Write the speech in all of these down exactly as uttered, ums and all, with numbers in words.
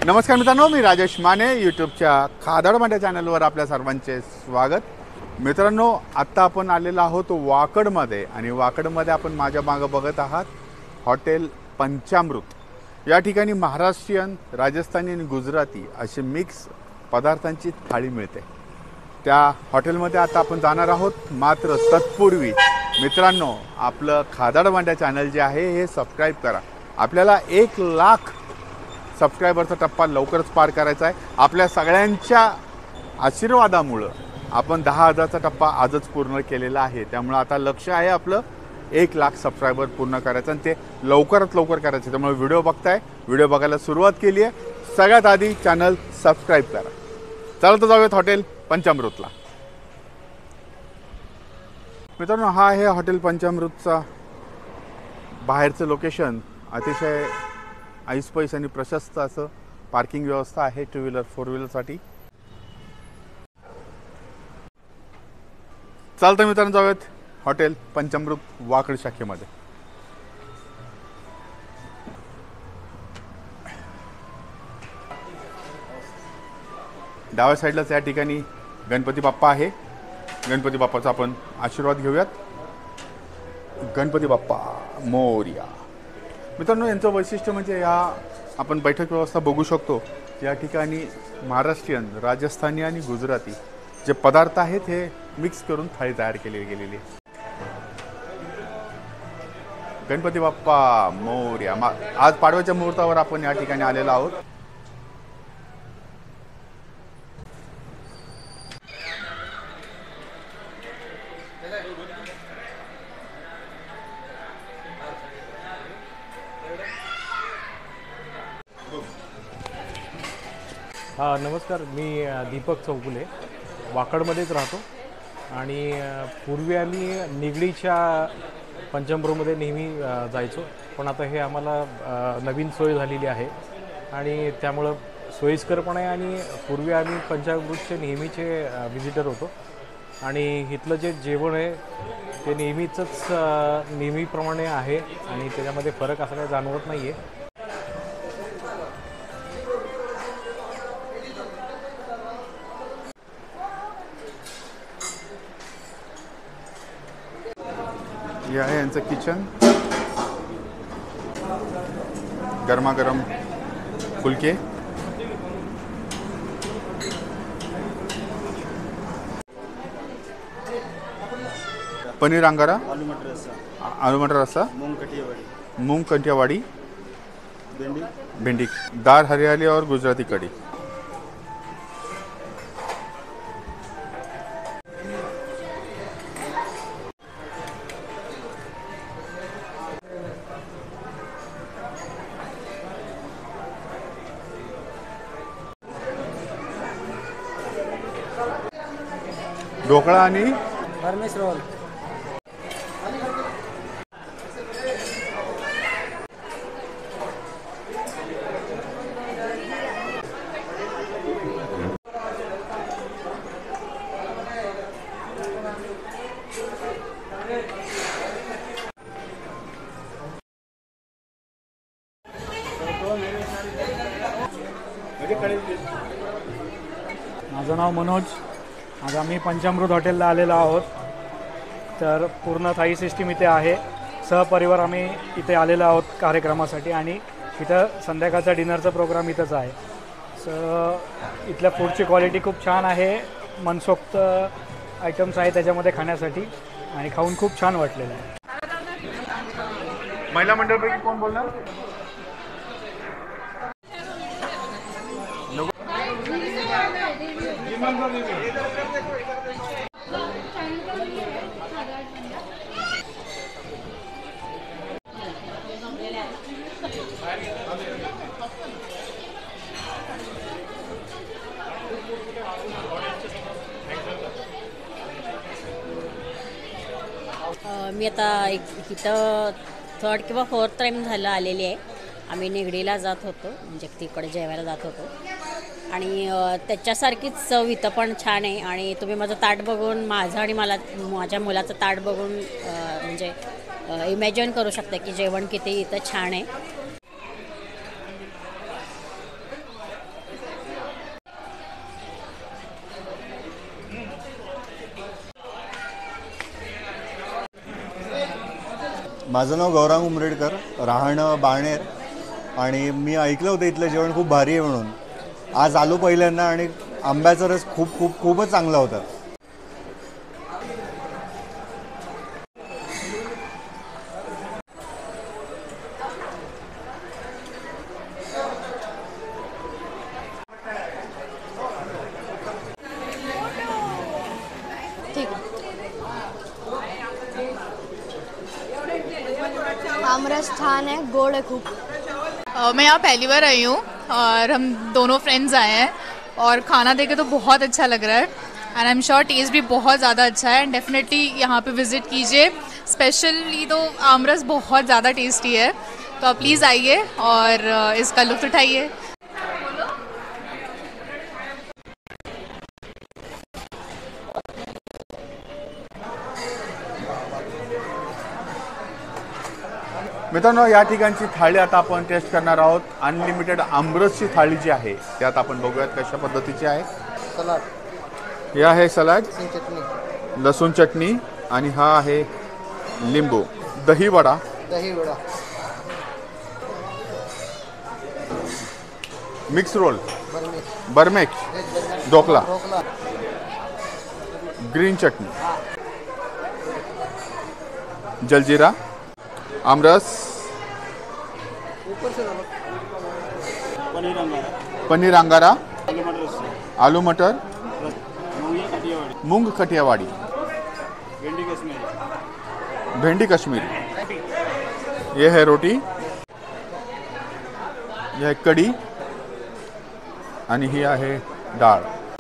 नमस्कार मित्रांनो, मी राजेश माने यूट्यूबच्या खादाड मांड्या चॅनलवर आपल्या सर्वांचे स्वागत। मित्रांनो, आत्ता आपण आलेलो आहोत वाकडमध्ये आणि वाकडमध्ये आपण माझ्या मागे बघत आहात हॉटेल पंचामृत। या ठिकाणी महाराष्ट्रीयन, राजस्थानी आणि गुजराती असे मिक्स पदार्थांची थाळी मिळते। त्या हॉटेलमध्ये आता आपण जाणार आहोत। मात्र तत्पूर्वी मित्रांनो, आपलं खादाड मांड्या चॅनल जे आहे हे सबस्क्राईब करा। आपल्याला एक लाख सबस्क्रायबरचा टप्पा लवकरच पार करायचा आहे। आपल्या सगळ्यांच्या आशीर्वादामुळे आपण दहा हजारचा टप्पा आजच पूर्ण केलेला आहे। त्यामुळे आता लक्ष आहे आपलं एक लाख सबस्क्रायबर पूर्ण करायचं आणि ते लवकरात लवकर करायचं। त्यामुळे व्हिडिओ बघताय, व्हिडिओ बघायला सुरुवात केली आहे, सगळ्यात आधी चॅनल सबस्क्राईब करा। चला तर जाऊयात हॉटेल पंचामृतला। मित्रांनो, हा आहे हॉटेल पंचामृतचा बाहेरचं लोकेशन। अतिशय ऐसपैस आणि प्रशस्त असं पार्किंग व्यवस्था आहे टू व्हीलर फोर व्हीलरसाठी। चालतं मित्रांनो, जाऊयात हॉटेल पंचामृत वाकड शाखेमध्ये। डाव्या साईडलाच या ठिकाणी गणपती बाप्पा आहे। गणपती बाप्पाचा आपण आशीर्वाद घेऊयात। गणपती बाप्पा मोरया। मित्रांनो, यांचं वैशिष्ट्य म्हणजे या आपण बैठक व्यवस्था बघू शकतो। या ठिकाणी महाराष्ट्रीयन, राजस्थानी आणि गुजराती जे पदार्थ आहेत हे मिक्स करून थाळी तयार केली गेलेली आहे। गणपती बाप्पा मोरया। आज पाडव्याच्या मुहूर्तावर आपण या ठिकाणी आलेलो आहोत। हां, नमस्कार। मी दीपक चौगुले, वाकडमध्येच राहतो आणि पूर्वी आम्ही निगडीच्या पंचामृतमध्ये नेहमी जायचो, पण आता हे आम्हाला नवीन सोय झालेली आहे आणि त्यामुळं सोयीस्कर पण आहे। आणि पूर्वी आम्ही पंचामृतचे नेहमीचे व्हिजिटर होतो आणि इथलं जे जेवण आहे ते नेहमीचंच नेहमीप्रमाणे आहे आणि त्याच्यामध्ये फरक असा काही जाणवत नाही आहे। हे आहे यांचं किचन। गरमागरम फुलके, पनीर अंगारा, आलू मटर रस्सा, आलू मटर रस्सा, मूंग कटियावाड़ी, मूंग कंठियावाड़ी, भिंडी, भिंडी, दाल हरियाली और गुजराती कड़ी। ढोकळा आणि फर्मेस रोल, माझं नाव मनोज। आज आम्ही पंचामृत हॉटेलला आलेलो आहोत। तर पूर्ण थाई सिस्टीम इथे आहे। सहपरिवार आम्ही इथे आलेलो आहोत कार्यक्रमासाठी आणि इथं संध्याकाळचा डिनरचा प्रोग्राम इथंच आहे। स इथल्या फूडची क्वालिटी खूप छान आहे। मनसोक्त आयटम्स आहे त्याच्यामध्ये खाण्यासाठी आणि खाऊन खूप छान वाटलेलं आहे। महिला मंडळपैकी कोण बोलणार? मी आता एक इथं थर्ड किंवा फोर्थ टाईम झालं आलेली आहे। आम्ही निगडीला जात होतो, म्हणजे तिकडे जेवायला जात होतो आणि त्याच्यासारखीच चव इथं पण छान आहे। आणि तुम्ही माझं ताट बघून, माझं आणि मला माझ्या मुलाचं ताट बघून म्हणजे इमॅजिन करू शकता की जेवण किती इथं छान आहे। माझं नाव गौरांग उमरेडकर, राहणं बाणेर. आणि मी ऐकलं होतं इथलं जेवण खूप भारी आहे म्हणून. आज आलो पहिल्यांदा आणि आंब्याचा रस खूप खूप खूपच चांगला होता. आमरस छान है, गोड़ है खूब. Uh, मैं यहाँ पहली बार आई हूँ और हम दोनों फ्रेंड्स आए हैं और खाना देखे तो बहुत अच्छा लग रहा है and I am sure taste भी बहुत ज़्यादा अच्छा है एंड डेफिनेटली यहाँ पे विज़िट कीजिए. स्पेशली तो आमरस बहुत ज़्यादा टेस्टी है, तो आप प्लीज़ आइए और uh, इसका लुत्फ़ उठाइए. मित्रांनो, या ठिकाणची थाळी आता आपण टेस्ट करणार आहोत. अनलिमिटेड आमरसची थाळी जी आहे त्यात आपण बघूयात कशा पद्धतीची आहे. सलाड, हे आहे सलाड, चटणी, लसूण चटणी आणि हा आहे लिंबू. दही वडा, दही वडा, मिक्स रोल, बर्मी, बर्मेक, ढोकला, ढोकला, ग्रीन चटणी, जलजीरा, आमरस, पनीर अंगारा, पनीर अंगारा, आलू मटर रस्सा, आलू मटर, मूंगी कटियावाड़ी, मूंग खटियावाड़ी, भिंडी कश्मीरी, भेंडी कश्मीरी. ये है रोटी, यह है कढी आणि ही आहे डाळ.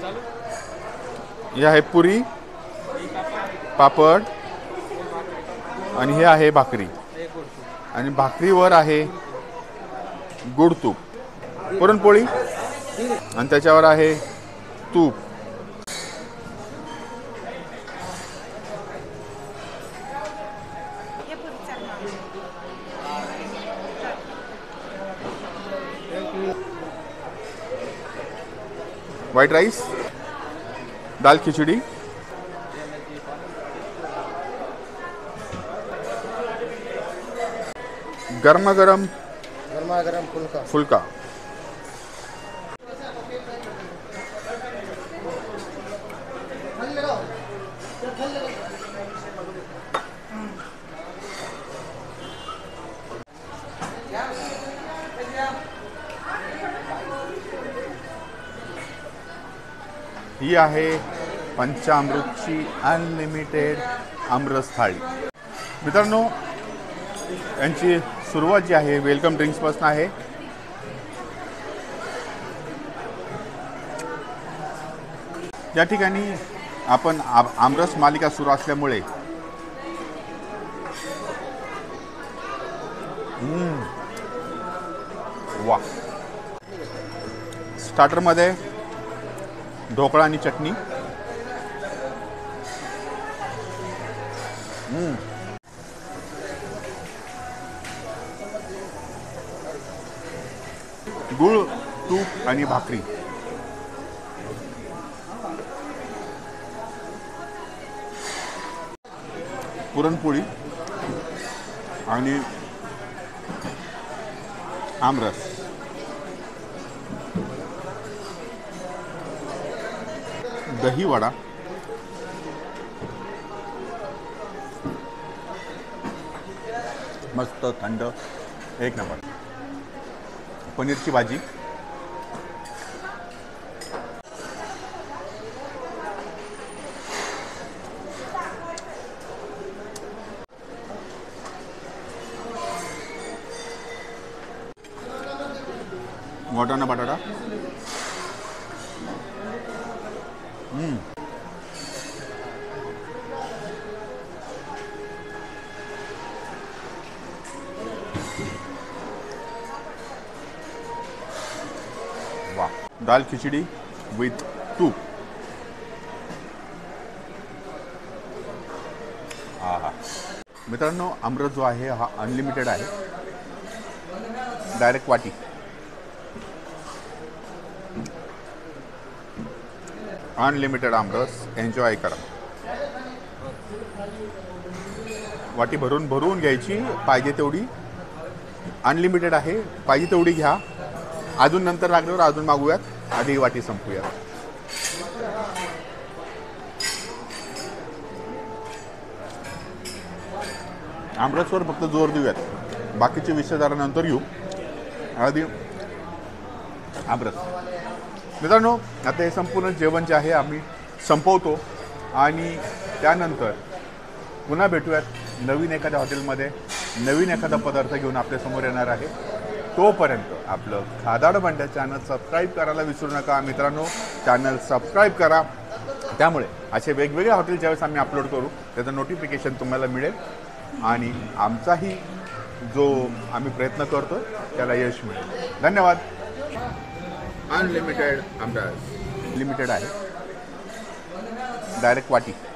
ही आहे पुरी, पापड आणि हे आहे भाकरी. आणि भाकरीवर आहे गुड तूप, पुरणपोळी आणि त्याच्यावर आहे तूप. व्हाईट राईस, दाल खिचडी, गरमागरम गरमागरम फुलका, फुलका. ही आहे पंचामृतची अनलिमिटेड आमरस थाळी. मित्रांनो, यांची सुरुवात जी आहे वेलकम ड्रिंक्सपासून आहे. या ठिकाणी आपण आमरस मालिका सुरू असल्यामुळे वा, स्टार्टरमध्ये ढोकळा आणि चटणी, गुळ, तूप आणि भाकरी. पुरणपोळी आणि आमरस. दही वडा, मस्त थंड, एक नंबर. पनीरची भाजी, वाटाणा बटाटा, हम्म वाह. दाल खिचडी विथ तूप. हा हा. मित्रांनो, आमरस जो आहे हा अनलिमिटेड आहे. डायरेक्ट वाटी. अनलिमिटेड आमरस एन्जॉय करा. वाटी भरून भरून घ्यायची, पाहिजे तेवढी. अनलिमिटेड आहे, पाहिजे तेवढी घ्या. अजून नंतर लागल्यावर अजून मागूयात, आधी ही वाटी संपूयात. आमरसवर फक्त जोर देऊयात, बाकीचे विषय जरा नंतर येऊ. आधी आमरस. मित्रांनो, आता हे संपूर्ण जेवण जे आहे आम्ही संपवतो आणि त्यानंतर पुन्हा भेटूयात नवीन एखाद्या हॉटेलमध्ये, नवीन एखादा पदार्थ घेऊन आपल्यासमोर येणार आहे. तोपर्यंत आपलं खादाड भांड्या चॅनल सबस्क्राईब करायला विसरू नका. मित्रांनो, चॅनल सबस्क्राईब करा, त्यामुळे असे वेगवेगळे हॉटेल ज्यावेळेस आम्ही अपलोड करू त्याचं नोटिफिकेशन तुम्हाला मिळेल आणि आमचाही जो आम्ही प्रयत्न करतो त्याला यश मिळेल. धन्यवाद. अनलिमिटेड आमरस लिमिटेड आहे, डायरेक्ट वाटी.